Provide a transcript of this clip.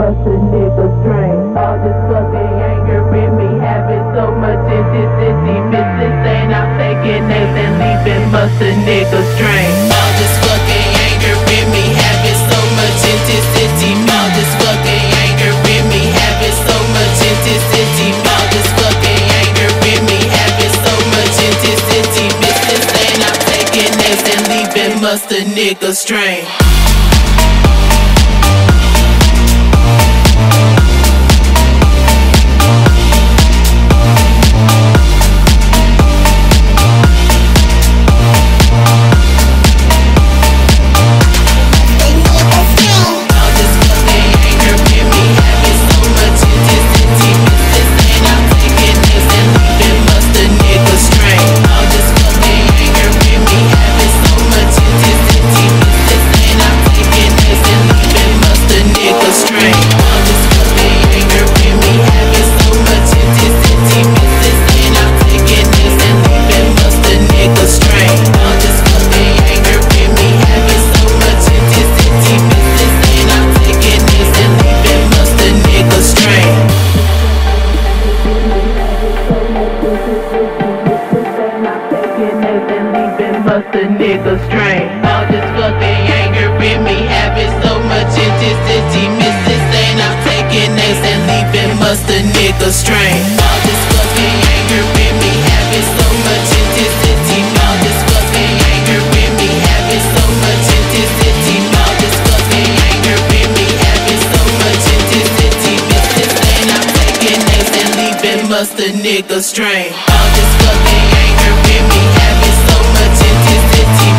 bust a nigga string. All this fucking anger in me, having so much intensity. Missing saying I'm taking names and leaving, bust a nigga string. All this fucking anger in me, having so much intensity. All this fucking anger in me, having so much intensity. All this fucking anger in me, having so much intensity. Missing saying I'm taking names and leaving, bust a nigga string. Bust a nigga string. All this fucking anger in me, having so much intensity. Missing saying I'm taking names and leaving, bust a nigga string. All this fucking anger in me, having so much intensity. All this fucking anger in me, having so much intensity. All this fucking anger in me, having so much intensity. Missing saying I'm taking names and leaving, bust a nigga string. All this fucking anger in me, having so much intensity.